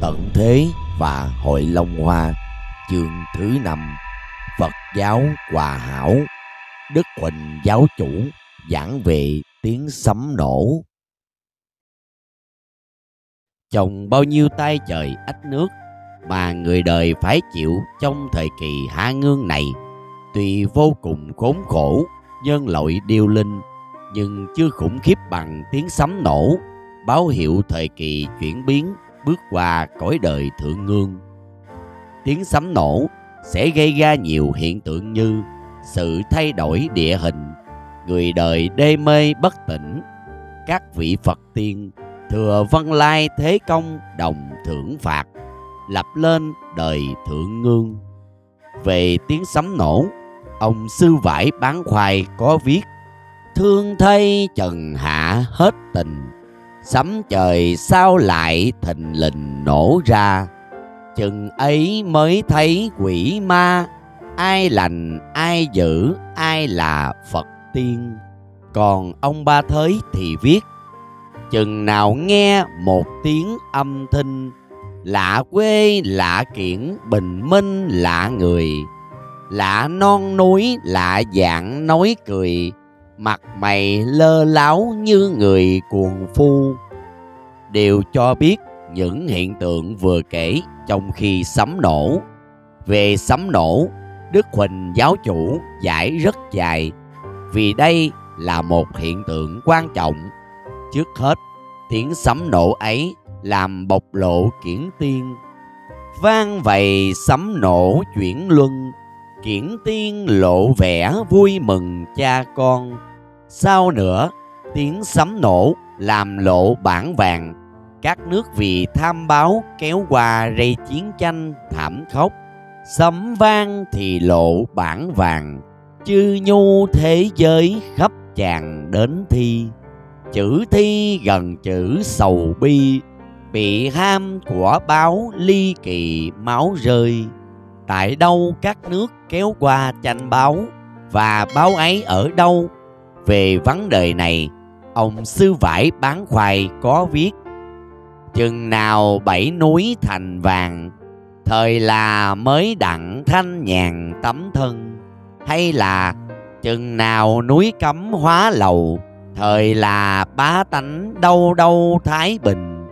Tận Thế và Hội Long Hoa. Chương thứ 5: Phật giáo Hòa Hảo. Đức Huỳnh giáo chủ giảng về tiếng sấm nổ. Trong bao nhiêu tay trời ách nước mà người đời phải chịu trong thời kỳ hạ ngương này, tuy vô cùng khốn khổ, nhân loại điêu linh, nhưng chưa khủng khiếp bằng tiếng sấm nổ, báo hiệu thời kỳ chuyển biến bước qua cõi đời thượng ngương. Tiếng sấm nổ sẽ gây ra nhiều hiện tượng như sự thay đổi địa hình, người đời đê mê bất tỉnh, các vị Phật tiên thừa vân lai thế công đồng thưởng phạt, lập lên đời thượng ngương. Về tiếng sấm nổ, ông Sư Vải Bán Khoai có viết: thương thay trần hạ hết tình, sấm trời sao lại thình lình nổ ra, chừng ấy mới thấy quỷ ma, ai lành ai dữ ai là Phật tiên. Còn ông Ba Thới thì viết: chừng nào nghe một tiếng âm thanh, lạ quê lạ kiển bình minh lạ người, lạ non núi lạ dạng nói cười, mặt mày lơ láo như người cuồng phu, đều cho biết những hiện tượng vừa kể trong khi sấm nổ. Về sấm nổ, Đức Huỳnh giáo chủ giải rất dài, vì đây là một hiện tượng quan trọng. Trước hết, tiếng sấm nổ ấy làm bộc lộ kiển tiên. Vang vầy sấm nổ chuyển luân, kiển tiên lộ vẻ vui mừng cha con. Sau nữa, tiếng sấm nổ làm lộ bản vàng, các nước vì tham báo kéo qua rây chiến tranh thảm khốc. Sấm vang thì lộ bản vàng, chư nhu thế giới khắp tràn đến thi. Chữ thi gần chữ sầu bi, bị ham của báo ly kỳ máu rơi. Tại đâu các nước kéo qua tranh báo, và báo ấy ở đâu? Về vấn đề này, ông Sư Vải Bán Khoai có viết: chừng nào bảy núi thành vàng, thời là mới đặng thanh nhàn tấm thân, hay là chừng nào núi cấm hóa lầu, thời là bá tánh đâu đâu thái bình.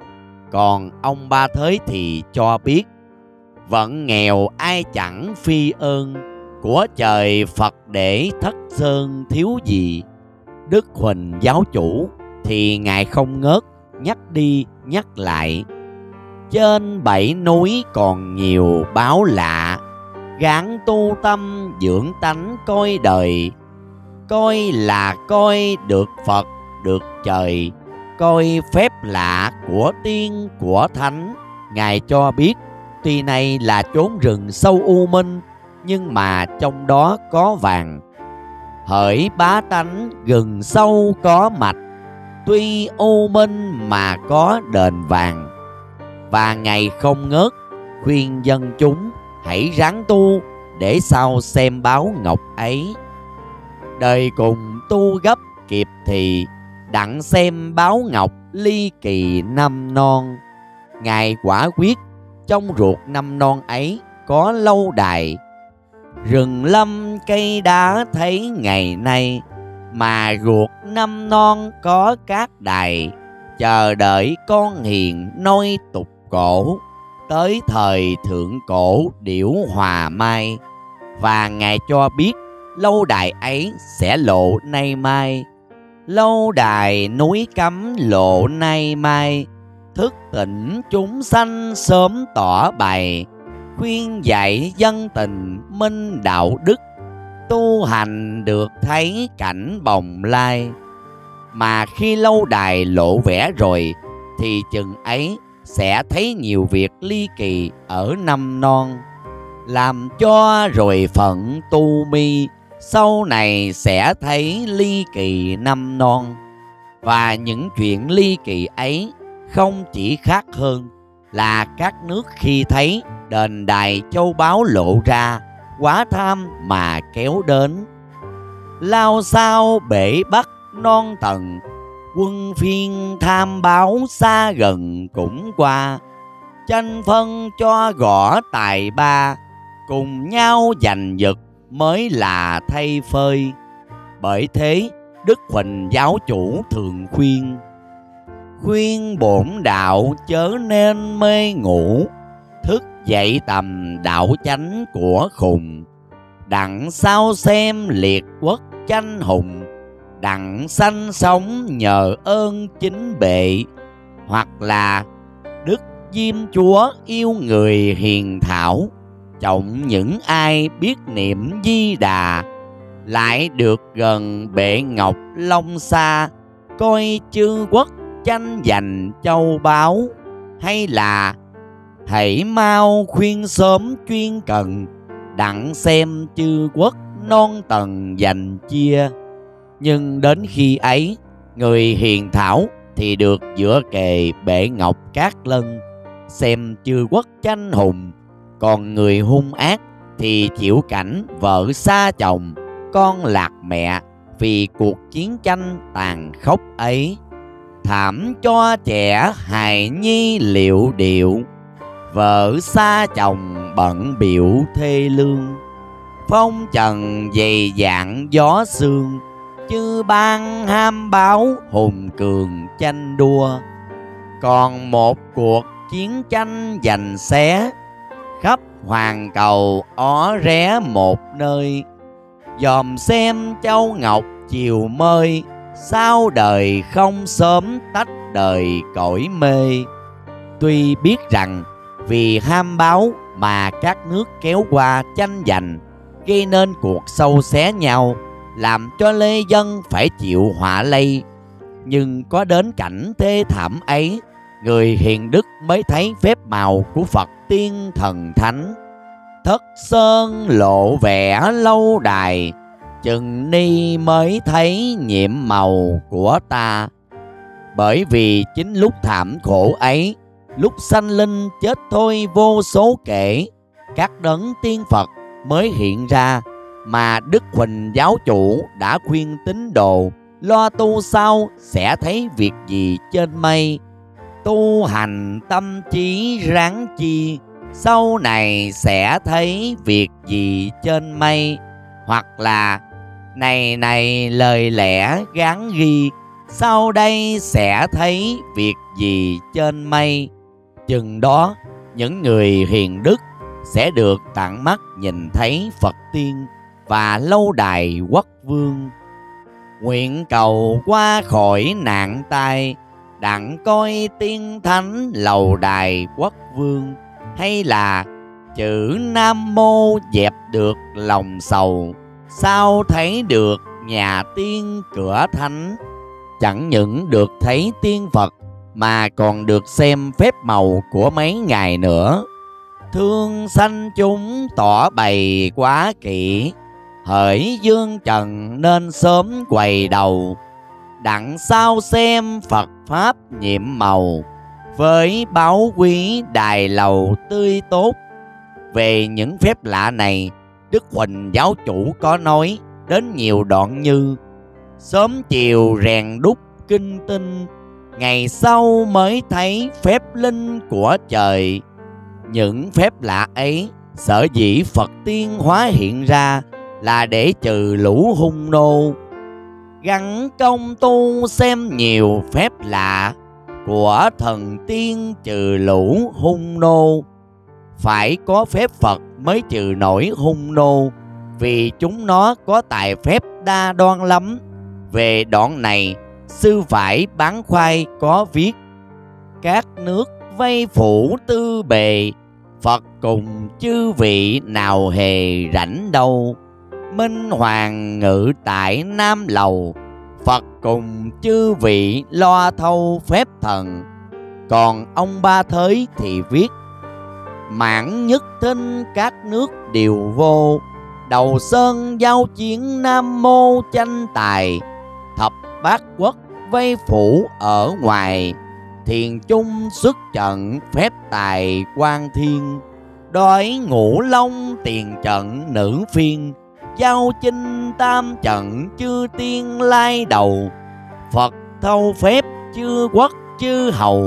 Còn ông Ba Thới thì cho biết: vẫn nghèo ai chẳng phi ơn, của trời Phật để thất sơn thiếu gì. Đức Huỳnh giáo chủ thì ngài không ngớt nhắc đi nhắc lại: trên bảy núi còn nhiều báo lạ, gắng tu tâm dưỡng tánh coi đời. Coi là coi được Phật được trời, coi phép lạ của tiên của thánh. Ngài cho biết tuy này là chốn rừng sâu u minh, nhưng mà trong đó có vàng. Hỡi bá tánh rừng sâu có mạch, tuy u minh mà có đền vàng. Và Ngài không ngớt khuyên dân chúng hãy ráng tu, để sau xem báo ngọc ấy. Đời cùng tu gấp kịp thì, đặng xem báo ngọc ly kỳ năm non. Ngài quả quyết trong ruột năm non ấy có lâu đài. Rừng lâm cây đá thấy ngày nay, mà ruột năm non có các đài. Chờ đợi con hiền nói tục cổ, tới thời thượng cổ điểu hòa mai. Và Ngài cho biết lâu đài ấy sẽ lộ nay mai. Lâu đài núi cấm lộ nay mai, thức tỉnh chúng sanh sớm tỏ bày. Khuyên dạy dân tình minh đạo đức, tu hành được thấy cảnh bồng lai. Mà khi lâu đài lộ vẻ rồi, thì chừng ấy sẽ thấy nhiều việc ly kỳ ở năm non, làm cho rồi phận tu mi sau này sẽ thấy ly kỳ năm non. Và những chuyện ly kỳ ấy không chỉ khác hơn là các nước khi thấy đền đài châu báu lộ ra, quá tham mà kéo đến. Lao sao bể bắc non tầng, quân phiên tham báo xa gần cũng qua. tranh phân cho gõ tài ba, cùng nhau giành giật mới là thay phơi. Bởi thế Đức Huỳnh giáo chủ thường khuyên bổn đạo chớ nên mê ngủ, thức dậy tầm đạo chánh của khùng. Đặng sao xem liệt quốc tranh hùng, đặng sanh sống nhờ ơn chính bệ. Hoặc là Đức Diêm Chúa yêu người hiền thảo, trọng những ai biết niệm Di Đà. Lại được gần bệ ngọc long xa, coi chư quốc tranh giành châu báu. Hay là hãy mau khuyên sớm chuyên cần, đặng xem chư quốc non tầng giành chia. Nhưng đến khi ấy, người hiền thảo thì được dựa kề bệ ngọc cát lân, xem chư quốc tranh hùng. Còn người hung ác thì chịu cảnh vợ xa chồng, con lạc mẹ vì cuộc chiến tranh tàn khốc ấy. Thảm cho trẻ hài nhi liệu điệu, vợ xa chồng bận biểu thê lương. Phong trần dày dạn gió sương, chư ban ham báo hùng cường tranh đua. Còn một cuộc chiến tranh giành xé, khắp hoàn cầu ó ré một nơi. Dòm xem châu ngọc chiều mơi, sao đời không sớm tách đời cõi mê. Tuy biết rằng vì ham báo mà các nước kéo qua tranh giành, gây nên cuộc sâu xé nhau, làm cho lê dân phải chịu họa lây. Nhưng có đến cảnh thê thảm ấy, người hiền đức mới thấy phép màu của Phật tiên thần thánh. Thất sơn lộ vẻ lâu đài, chừng ni mới thấy nhiệm màu của ta. Bởi vì chính lúc thảm khổ ấy, lúc sanh linh chết thôi vô số kể, các đấng tiên Phật mới hiện ra, mà Đức Huỳnh giáo chủ đã khuyên tín đồ lo tu sau sẽ thấy việc gì trên mây. Tu hành tâm trí ráng chi, sau này sẽ thấy việc gì trên mây. Hoặc là này lời lẽ gán ghi, sau đây sẽ thấy việc gì trên mây. Chừng đó những người hiền đức sẽ được tận mắt nhìn thấy Phật tiên và lâu đài quốc vương. Nguyện cầu qua khỏi nạn tai, đặng coi tiên thánh lầu đài quốc vương. Hay là chữ Nam Mô dẹp được lòng sầu, sao thấy được nhà tiên cửa thánh. Chẳng những được thấy tiên Phật mà còn được xem phép màu của mấy ngày nữa. Thương sanh chúng tỏ bày quá kỹ, hỡi dương trần nên sớm quầy đầu. Đặng sao xem Phật Pháp nhiệm màu, với báu quý đài lầu tươi tốt. Về những phép lạ này, Đức Huỳnh giáo chủ có nói đến nhiều đoạn như: sớm chiều rèn đúc kinh tinh, ngày sau mới thấy phép linh của trời. Những phép lạ ấy sở dĩ Phật tiên hóa hiện ra là để trừ lũ hung nô. Gắng công tu xem nhiều phép lạ của thần tiên trừ lũ hung nô. Phải có phép Phật mới trừ nổi hung nô, vì chúng nó có tài phép đa đoan lắm. Về đoạn này, sư phải Bán Khoai có viết: các nước vây phủ tư bề, Phật cùng chư vị nào hề rảnh đâu. Minh Hoàng ngự tại Nam Lầu, Phật cùng chư vị lo thâu phép thần. Còn ông Ba Thới thì viết: mãn nhất thinh các nước đều vô, đầu sơn giao chiến Nam Mô tranh tài. Thập bát quốc vây phủ ở ngoài, thiền chung xuất trận phép tài quan thiên. Đói ngũ long tiền trận nữ phiên, giao chinh tam trận chư tiên lai đầu. Phật thâu phép chư quốc chư hầu,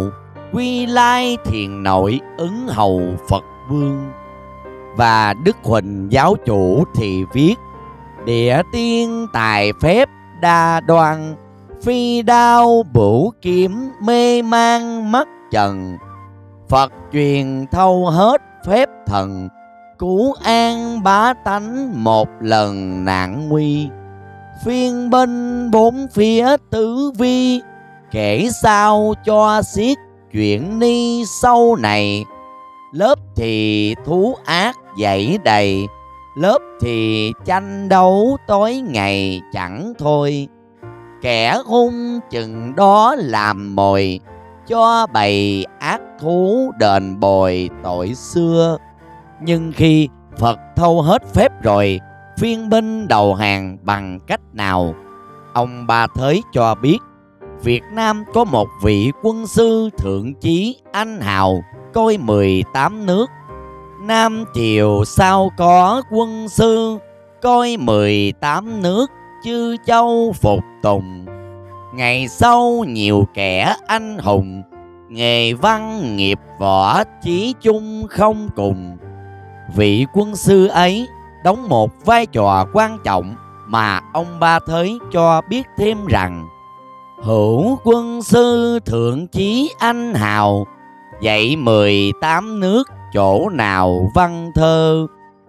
Quy Lai Thiền Nội ứng hầu Phật Vương. Và Đức Huỳnh giáo chủ thì viết: địa tiên tài phép đa đoan, phi đao bửu kiếm mê man mất trần. Phật truyền thâu hết phép thần, cứu an bá tánh một lần nạn nguy. Phiên binh bốn phía tử vi, kể sao cho xiết chuyện ni sau này. Lớp thì thú ác dậy đầy, lớp thì tranh đấu tối ngày chẳng thôi. Kẻ hung chừng đó làm mồi, cho bầy ác thú đền bồi tội xưa. Nhưng khi Phật thâu hết phép rồi, phiên binh đầu hàng bằng cách nào? Ông Ba Thới cho biết Việt Nam có một vị quân sư thượng chí anh hào coi 18 nước. Nam triều sao có quân sư coi 18 nước, chư châu phục tùng. Ngày sau nhiều kẻ anh hùng, nghề văn nghiệp võ chí chung không cùng. Vị quân sư ấy đóng một vai trò quan trọng mà ông Ba Thới cho biết thêm rằng: hữu quân sư thượng chí anh hào, dạy 18 nước chỗ nào văn thơ.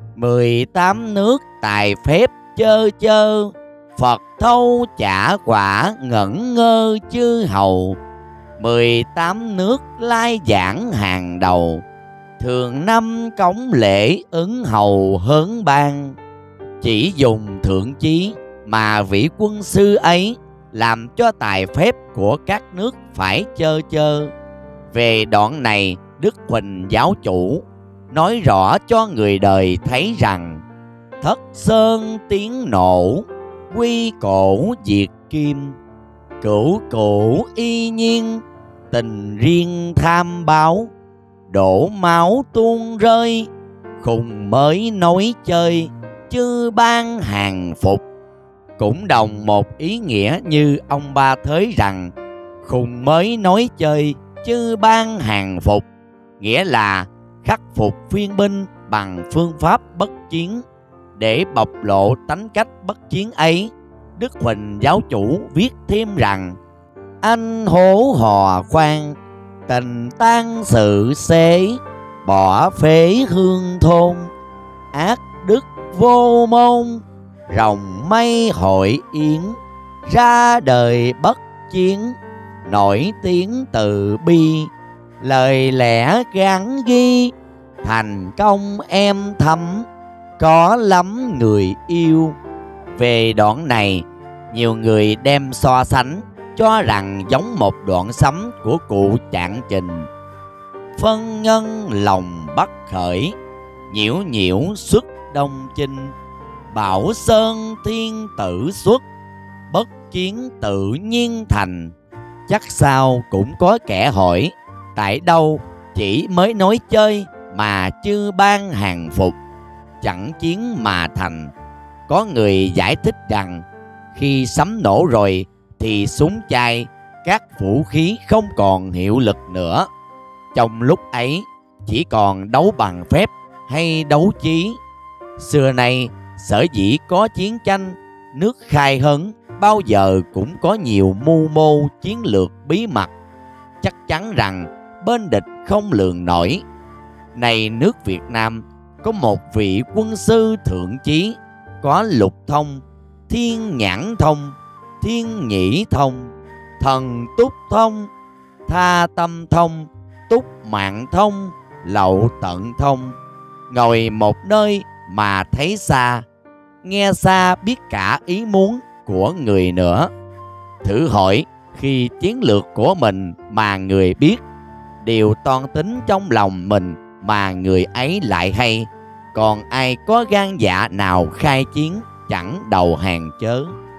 18 nước tài phép chơ chơ, Phật thâu trả quả ngẩn ngơ chư hầu. 18 nước lai giảng hàng đầu, thường năm cống lễ ứng hầu hớn ban. Chỉ dùng thượng chí mà vị quân sư ấy làm cho tài phép của các nước phải chơ chơ. Về đoạn này, Đức Huỳnh giáo chủ nói rõ cho người đời thấy rằng: thất sơn tiếng nổ, quy cổ diệt kim. Cửu cửu y nhiên, tình riêng tham báo. Đổ máu tuôn rơi, khùng mới nói chơi, chư ban hàng phục. Cũng đồng một ý nghĩa như ông Ba Thới rằng khùng mới nói chơi, chư ban hàng phục, nghĩa là khắc phục phiên binh bằng phương pháp bất chiến. Để bộc lộ tánh cách bất chiến ấy, Đức Huỳnh giáo chủ viết thêm rằng: anh hổ hò khoan, tình tan sự xế, bỏ phế hương thôn. Ác đức vô môn, rồng mây hội yến. Ra đời bất chiến, nổi tiếng từ bi. Lời lẽ gắn ghi, thành công em thấm, có lắm người yêu. Về đoạn này, nhiều người đem so sánh, cho rằng giống một đoạn sấm của cụ Trạng Trình: phân nhân lòng bắt khởi, nhiễu nhiễu xuất đông chinh. Bảo sơn thiên tử xuất, bất chiến tự nhiên thành. Chắc sao cũng có kẻ hỏi: tại đâu chỉ mới nói chơi mà chư ban hàng phục, chẳng chiến mà thành? Có người giải thích rằng khi sấm nổ rồi thì súng chai, các vũ khí không còn hiệu lực nữa. Trong lúc ấy chỉ còn đấu bằng phép hay đấu chí. Xưa nay sở dĩ có chiến tranh, nước khai hấn bao giờ cũng có nhiều mưu mô chiến lược bí mật, chắc chắn rằng bên địch không lường nổi. Này nước Việt Nam có một vị quân sư thượng chí, có lục thông, thiên nhãn thông, thiên nhĩ thông, thần túc thông, tha tâm thông, túc mạng thông, lậu tận thông. Ngồi một nơi mà thấy xa, nghe xa biết cả ý muốn của người nữa. Thử hỏi khi chiến lược của mình mà người biết, điều toan tính trong lòng mình mà người ấy lại hay, còn ai có gan dạ nào khai chiến chẳng đầu hàng chớ.